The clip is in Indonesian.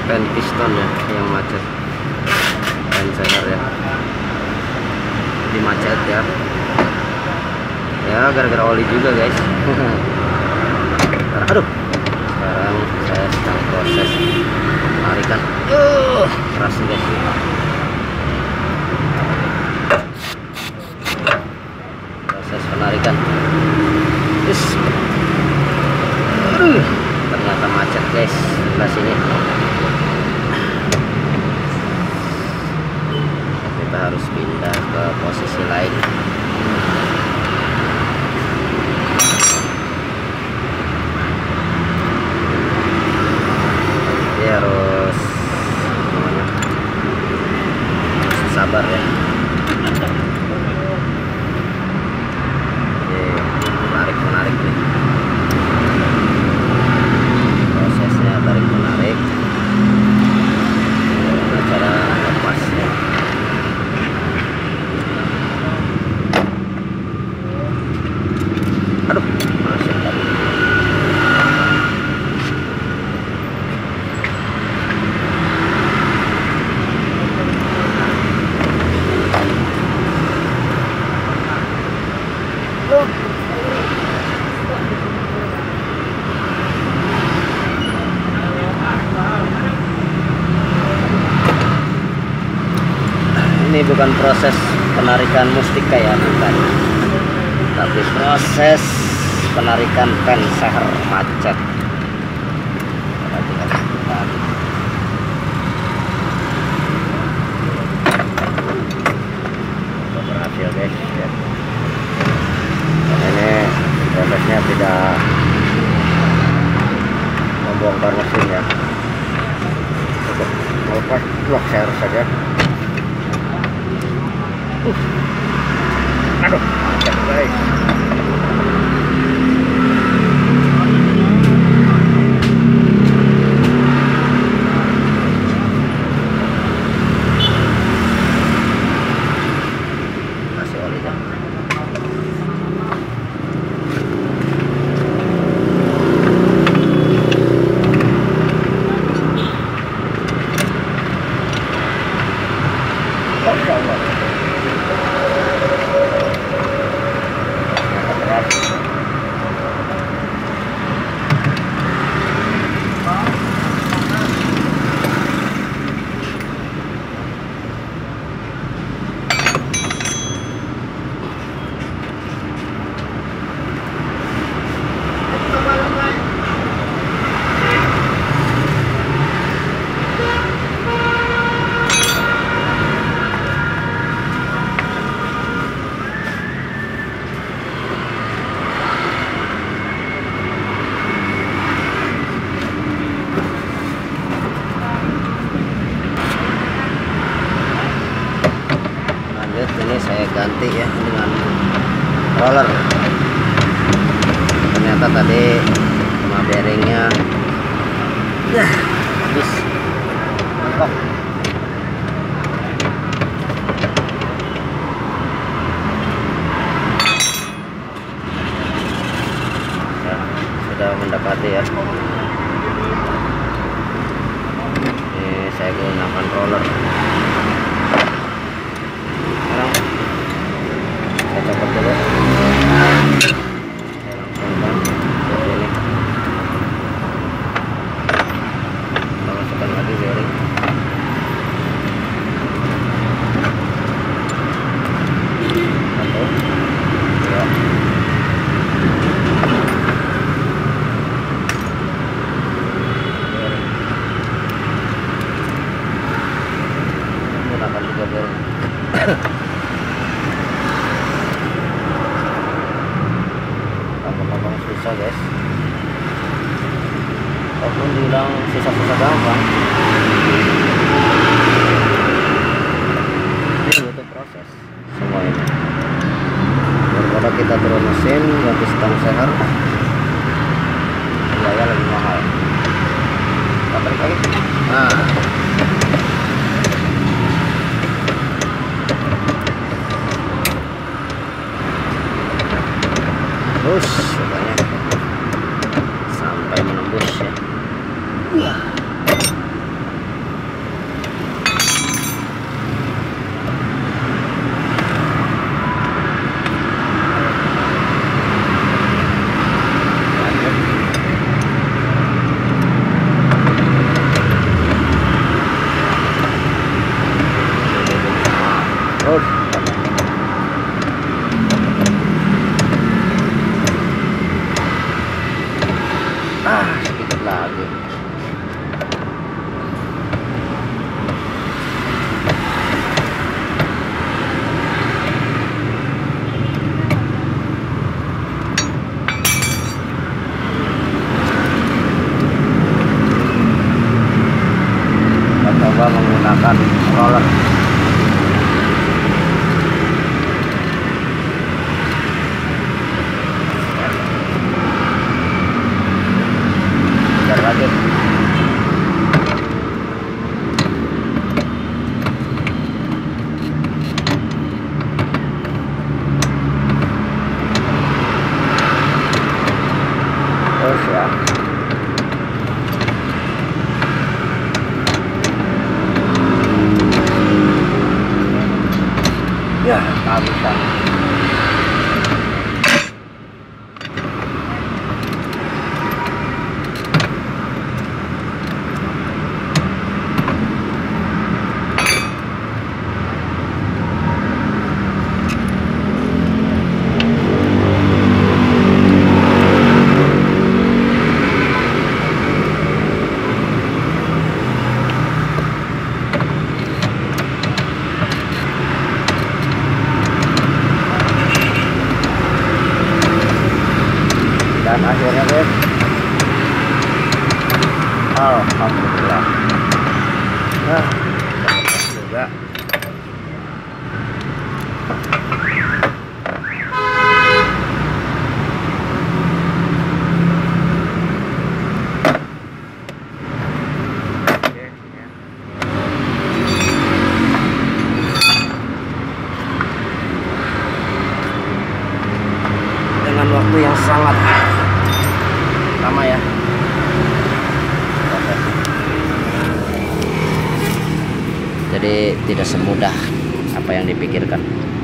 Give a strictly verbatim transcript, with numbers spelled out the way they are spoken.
pen piston ya yang macet, pen seher ya di macet ya ya gara-gara oli juga guys. Aduh, sekarang saya sedang proses penarikan. Uh, keras nih guys. Proses penarikan. Yes. Aduh, ternyata macet guys sebelah sini. Kita harus pindah ke posisi lain. Jadi harus namanya harus sabar ya. Oke, menarik menarik nih. Prosesnya tarik menarik. Gimana cara lepasnya? Aduh, masih tadi. Ini bukan proses penarikan mustika ya, bukan, tapi proses penarikan pen seher macet. Berhasil guys ya. Dan ini prosesnya tidak membongkar mesin ya, cukup melepas blok seher saja. Uh. Aduh, macet guys. Kasih olinya. Oh, ya Allah. Ini saya ganti ya dengan roller. Ternyata tadi sama bearingnya nah, habis mantap. Ya, sudah mendekati ya. Ini saya gunakan roller. Saya copot dulu. Saya langsungkan seperti ini. Kita masukkan lagi bearing. Satu, dua. Gunakan juga bearing. Gampang-gampang susah guys, walaupun bilang susah-susah gampang, ini butuh proses semua ini. Daripada kita turun mesin ganti stang seher, biaya lebih mahal. Kita balik lagi. Nah, terus sukanya sampai menembus ya. terus. Ah, sedikit lagi. Kita coba menggunakan roller. Lagi terus ya, ya kehabisan. Dan akhirnya guys, alhamdulillah, nah dapat juga. Dengan waktu yang sangat lama ya proses. Jadi tidak semudah apa yang dipikirkan.